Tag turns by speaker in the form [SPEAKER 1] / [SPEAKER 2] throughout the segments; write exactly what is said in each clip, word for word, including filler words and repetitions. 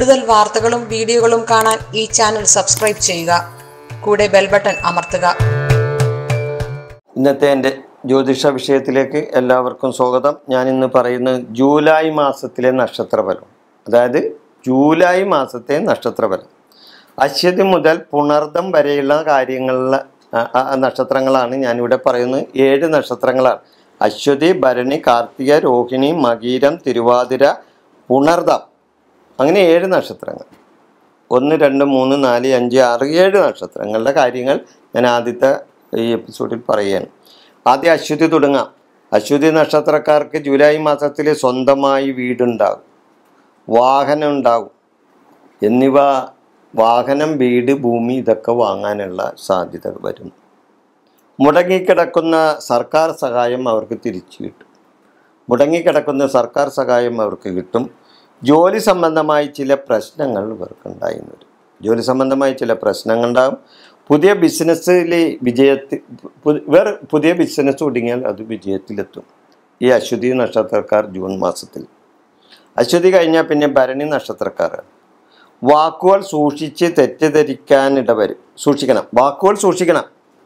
[SPEAKER 1] കൂടുതൽ വാർത്തകളും വീഡിയോകളും കാണാൻ ഈ ചാനൽ സബ്സ്ക്രൈബ് ചെയ്യുക. കൂടെ ബെൽ ബട്ടൺ അമർത്തുക.
[SPEAKER 2] ഇന്നത്തെ എൻ്റെ ജ്യോതിഷ വിഷയത്തിലേക്ക് എല്ലാവർക്കും സ്വാഗതം. ഞാൻ ഇന്ന് പറയുന്നത് ജൂലൈ മാസത്തിലെ നക്ഷത്രഫലം, അതായത് ജൂലൈ മാസത്തെ നക്ഷത്രഫലം. അശ്വതി മുതൽ പുണർദം വരെയുള്ള കാര്യങ്ങളിലെ നക്ഷത്രങ്ങളാണ് ഞാനിവിടെ പറയുന്നത്. ഏഴ് നക്ഷത്രങ്ങളാണ്. അശ്വതി, ഭരണി, കാർത്തിക, രോഹിണി, മകീരം, തിരുവാതിര, പുണർദം, അങ്ങനെ ഏഴ് നക്ഷത്രങ്ങൾ. ഒന്ന് രണ്ട് മൂന്ന് നാല് അഞ്ച് ആറ് ഏഴ് നക്ഷത്രങ്ങളുടെ കാര്യങ്ങൾ ഞാൻ ആദ്യത്തെ ഈ എപ്പിസോഡിൽ പറയുകയാണ്. ആദ്യം അശ്വതി തുടങ്ങാം. അശ്വതി നക്ഷത്രക്കാർക്ക് ജൂലൈ മാസത്തിൽ സ്വന്തമായി വീടുണ്ടാകും, വാഹനം ഉണ്ടാകും എന്നിവ വാഹനം, വീട്, ഭൂമി ഇതൊക്കെ വാങ്ങാനുള്ള സാധ്യത വരും. മുടങ്ങിക്കിടക്കുന്ന സർക്കാർ സഹായം അവർക്ക് തിരിച്ചു കിട്ടും. മുടങ്ങിക്കിടക്കുന്ന സർക്കാർ സഹായം അവർക്ക് കിട്ടും. ജോലി സംബന്ധമായി ചില പ്രശ്നങ്ങൾ ഇവർക്കുണ്ടായി വരും. ജോലി സംബന്ധമായി ചില പ്രശ്നങ്ങൾ ഉണ്ടാകും. പുതിയ ബിസിനസ്സിൽ വിജയത്തിൽ ഇവർ പുതിയ ബിസിനസ് തുടങ്ങിയാൽ അത് വിജയത്തിലെത്തും. ഈ അശ്വതി നക്ഷത്രക്കാർ ജൂൺ മാസത്തിൽ. അശ്വതി കഴിഞ്ഞാൽ പിന്നെ ഭരണി നക്ഷത്രക്കാരാണ്. വാക്കുകൾ സൂക്ഷിച്ച് തെറ്റിദ്ധരിക്കാൻ ഇടവരും. സൂക്ഷിക്കണം, വാക്കുകൾ സൂക്ഷിക്കണം,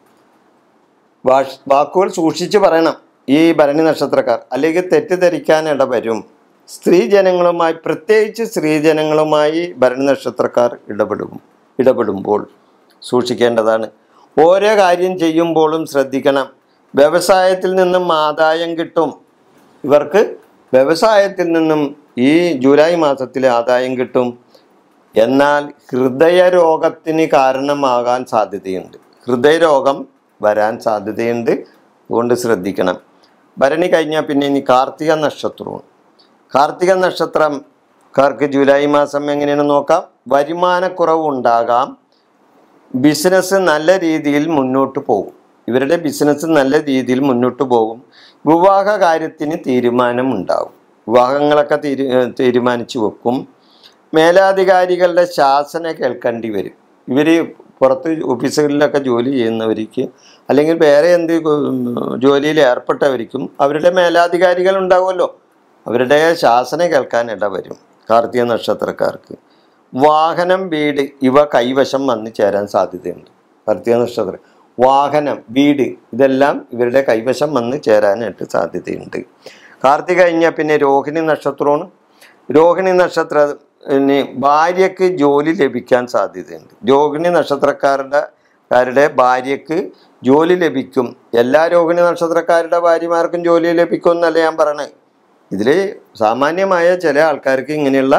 [SPEAKER 2] വാക്കുകൾ സൂക്ഷിച്ച് പറയണം ഈ ഭരണി നക്ഷത്രക്കാർ, അല്ലെങ്കിൽ തെറ്റിദ്ധരിക്കാൻ ഇടവരും. സ്ത്രീജനങ്ങളുമായി, പ്രത്യേകിച്ച് സ്ത്രീജനങ്ങളുമായി ഭരണി നക്ഷത്രക്കാർ ഇടപെടും ഇടപെടുമ്പോൾ സൂക്ഷിക്കേണ്ടതാണ്. ഓരോ കാര്യം ചെയ്യുമ്പോഴും ശ്രദ്ധിക്കണം. വ്യവസായത്തിൽ നിന്നും ആദായം കിട്ടും. ഇവർക്ക് വ്യവസായത്തിൽ നിന്നും ഈ ജൂലൈ മാസത്തിൽ ആദായം കിട്ടും. എന്നാൽ ഹൃദയരോഗത്തിന് കാരണമാകാൻ സാധ്യതയുണ്ട്. ഹൃദയരോഗം വരാൻ സാധ്യതയുണ്ട്, അതുകൊണ്ട് ശ്രദ്ധിക്കണം. ഭരണി കഴിഞ്ഞാൽ പിന്നെ ഇനി കാർത്തിക നക്ഷത്രമാണ്. കാർത്തിക നക്ഷത്രക്കാർക്ക് ജൂലൈ മാസം എങ്ങനെയാണെന്ന് നോക്കാം. വരുമാനക്കുറവ് ഉണ്ടാകാം. ബിസിനസ് നല്ല രീതിയിൽ മുന്നോട്ട് പോകും. ഇവരുടെ ബിസിനസ് നല്ല രീതിയിൽ മുന്നോട്ട് പോകും. വിവാഹ കാര്യത്തിന് തീരുമാനം ഉണ്ടാകും. വിവാഹങ്ങളൊക്കെ തീരു തീരുമാനിച്ചു വെക്കും. മേലധികാരികളുടെ ശാസന കേൾക്കേണ്ടി വരും. ഇവർ പുറത്ത് ഓഫീസുകളിലൊക്കെ ജോലി ചെയ്യുന്നവർക്ക്, അല്ലെങ്കിൽ വേറെ എന്ത് ജോലിയിൽ ഏർപ്പെട്ടവർക്കും അവരുടെ മേലധികാരികൾ ഉണ്ടാവുമല്ലോ, അവരുടെ ശാസന കേൾക്കാൻ ഇടവരും. കാർത്തിക നക്ഷത്രക്കാർക്ക് വാഹനം, വീട് ഇവ കൈവശം വന്ന് ചേരാൻ സാധ്യതയുണ്ട്. കാർത്തിക നക്ഷത്രം വാഹനം, വീട് ഇതെല്ലാം ഇവരുടെ കൈവശം വന്ന് ചേരാനായിട്ട് സാധ്യതയുണ്ട്. കാർത്തിക കഴിഞ്ഞാൽ പിന്നെ രോഹിണി നക്ഷത്രമാണ്. രോഹിണി നക്ഷത്രത്തിന് ഭാര്യയ്ക്ക് ജോലി ലഭിക്കാൻ സാധ്യതയുണ്ട്. രോഹിണി നക്ഷത്രക്കാരുടെ കാരുടെ ഭാര്യയ്ക്ക് ജോലി ലഭിക്കും. എല്ലാ രോഹിണി നക്ഷത്രക്കാരുടെ ഭാര്യമാർക്കും ജോലി ലഭിക്കുമെന്നല്ല ഞാൻ പറയണത്. ഇതിൽ സാമാന്യമായ ചില ആൾക്കാർക്ക് ഇങ്ങനെയുള്ള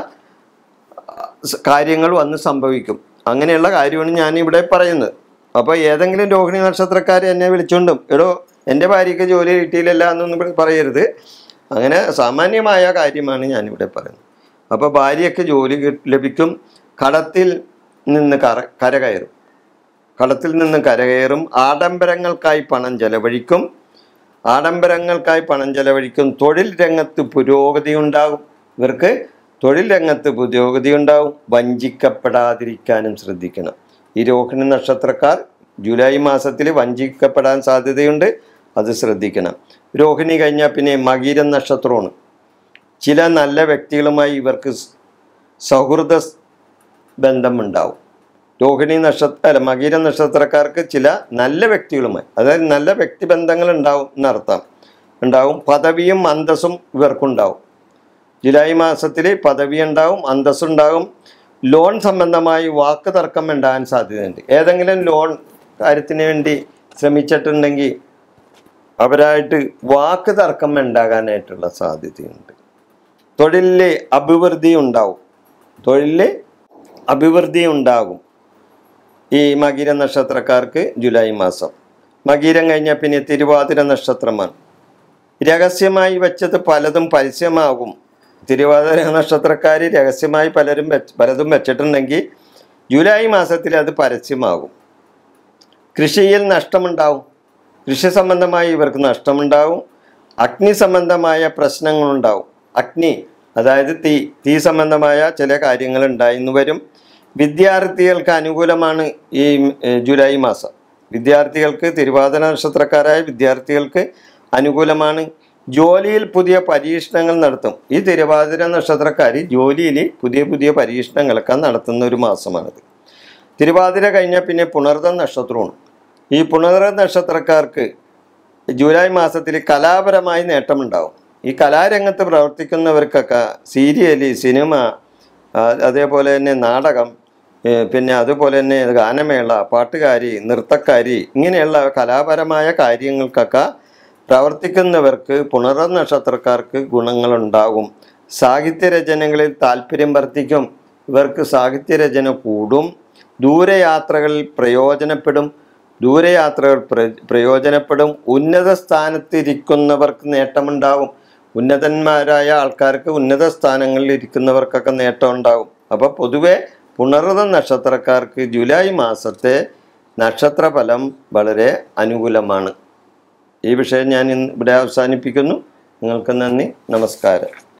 [SPEAKER 2] കാര്യങ്ങൾ വന്ന് സംഭവിക്കും. അങ്ങനെയുള്ള കാര്യമാണ് ഞാനിവിടെ പറയുന്നത്. അപ്പോൾ ഏതെങ്കിലും രോഹിണി നക്ഷത്രക്കാർ എന്നെ വിളിച്ചുകൊണ്ടും എടോ എൻ്റെ ഭാര്യയ്ക്ക് ജോലി കിട്ടിയില്ലല്ല എന്നൊന്നും പറയരുത്. അങ്ങനെ സാമാന്യമായ കാര്യമാണ് ഞാനിവിടെ പറയുന്നത്. അപ്പോൾ ഭാര്യയ്ക്ക് ജോലി ലഭിക്കും. കടത്തിൽ നിന്ന് കര കരകയറും കടത്തിൽ നിന്ന് കരകയറും ആഡംബരങ്ങൾക്കായി പണം ചെലവഴിക്കും. ആഡംബരങ്ങൾക്കായി പണം ചെലവഴിക്കും. തൊഴിൽ രംഗത്ത് പുരോഗതി ഉണ്ടാകും. ഇവർക്ക് തൊഴിൽ രംഗത്ത് പുരോഗതി ഉണ്ടാകും. വഞ്ചിക്കപ്പെടാതിരിക്കാനും ശ്രദ്ധിക്കണം. ഈ രോഹിണി നക്ഷത്രക്കാർ ജൂലൈ മാസത്തിൽ വഞ്ചിക്കപ്പെടാൻ സാധ്യതയുണ്ട്, അത് ശ്രദ്ധിക്കണം. രോഹിണി കഴിഞ്ഞാൽ പിന്നെ മകീരം നക്ഷത്രമാണ്. ചില നല്ല വ്യക്തികളുമായി ഇവർക്ക് സൗഹൃദ ബന്ധമുണ്ടാവും. രോഹിണി നക്ഷത്ര അല്ല മകീര നക്ഷത്രക്കാർക്ക് ചില നല്ല വ്യക്തികളുമായി, അതായത് നല്ല വ്യക്തിബന്ധങ്ങൾ ഉണ്ടാവും എന്നർത്ഥം ഉണ്ടാവും. പദവിയും അന്തസ്സും ഇവർക്കുണ്ടാവും. ജൂലൈ മാസത്തിൽ പദവി ഉണ്ടാവും, അന്തസ്സുണ്ടാകും. ലോൺ സംബന്ധമായി വാക്ക് തർക്കം ഉണ്ടാകാൻ സാധ്യതയുണ്ട്. ഏതെങ്കിലും ലോൺ കാര്യത്തിന് വേണ്ടി ശ്രമിച്ചിട്ടുണ്ടെങ്കിൽ അവരായിട്ട് വാക്ക് തർക്കം ഉണ്ടാകാനായിട്ടുള്ള സാധ്യതയുണ്ട്. തൊഴിലിൽ അഭിവൃദ്ധി ഉണ്ടാവും. തൊഴിലിൽ അഭിവൃദ്ധി ഉണ്ടാകും ഈ മകീര നക്ഷത്രക്കാർക്ക് ജൂലൈ മാസം. മകീരം കഴിഞ്ഞാൽ പിന്നെ തിരുവാതിര നക്ഷത്രമാണ്. രഹസ്യമായി വെച്ചത് പലതും പരസ്യമാകും. തിരുവാതിര നക്ഷത്രക്കാർ രഹസ്യമായി പലരും വെച്ച് പലതും വെച്ചിട്ടുണ്ടെങ്കിൽ ജൂലൈ മാസത്തിൽ അത് പരസ്യമാകും. കൃഷിയിൽ നഷ്ടമുണ്ടാവും. കൃഷി സംബന്ധമായി ഇവർക്ക് നഷ്ടമുണ്ടാവും. അഗ്നി സംബന്ധമായ പ്രശ്നങ്ങളുണ്ടാവും. അഗ്നി അതായത് തീ തീ സംബന്ധമായ ചില കാര്യങ്ങൾ ഉണ്ടായിന്ന് വരും. വിദ്യാർത്ഥികൾക്ക് അനുകൂലമാണ് ഈ ജൂലൈ മാസം. വിദ്യാർത്ഥികൾക്ക്, തിരുവാതിര നക്ഷത്രക്കാരായ വിദ്യാർത്ഥികൾക്ക് അനുകൂലമാണ്. ജോലിയിൽ പുതിയ പരീക്ഷണങ്ങൾ നടത്തും. ഈ തിരുവാതിര നക്ഷത്രക്കാർ ജോലിയിൽ പുതിയ പുതിയ പരീക്ഷണങ്ങളൊക്കെ നടത്തുന്ന ഒരു മാസമാണിത്. തിരുവാതിര കഴിഞ്ഞാൽ പിന്നെ പുണർദം നക്ഷത്രമാണ്. ഈ പുണർദം നക്ഷത്രക്കാർക്ക് ജൂലൈ മാസത്തിൽ കലാപരമായി നേട്ടമുണ്ടാവും. ഈ കലാരംഗത്ത് പ്രവർത്തിക്കുന്നവർക്കൊക്കെ സീരിയല്, സിനിമ, അതേപോലെ തന്നെ നാടകം, പിന്നെ അതുപോലെ തന്നെ ഗാനമേള, പാട്ടുകാരി, നൃത്തക്കാരി, ഇങ്ങനെയുള്ള കലാപരമായ കാര്യങ്ങൾക്കൊക്കെ പ്രവർത്തിക്കുന്നവർക്ക് പുണർദം നക്ഷത്രക്കാർക്ക് ഗുണങ്ങളുണ്ടാകും. സാഹിത്യരചനകളിൽ താല്പര്യം വർദ്ധിക്കും. ഇവർക്ക് സാഹിത്യരചന കൂടും. ദൂരയാത്രകളിൽ പ്രയോജനപ്പെടും. ദൂരയാത്രകൾ പ്ര പ്രയോജനപ്പെടും ഉന്നത സ്ഥാനത്തിരിക്കുന്നവർക്ക് നേട്ടമുണ്ടാകും. ഉന്നതന്മാരായ ആൾക്കാർക്ക് ഉന്നത സ്ഥാനങ്ങളിൽ ഇരിക്കുന്നവർക്കൊക്കെ നേട്ടം ഉണ്ടാകും. അപ്പോൾ പൊതുവെ പുണർദം നക്ഷത്രക്കാർക്ക് ജൂലൈ മാസത്തെ നക്ഷത്രഫലം വളരെ അനുകൂലമാണ്. ഈ വിഷയം ഞാൻ ഇന്ന് ഇവിടെ അവസാനിപ്പിക്കുന്നു. നിങ്ങൾക്ക് നന്ദി, നമസ്കാരം.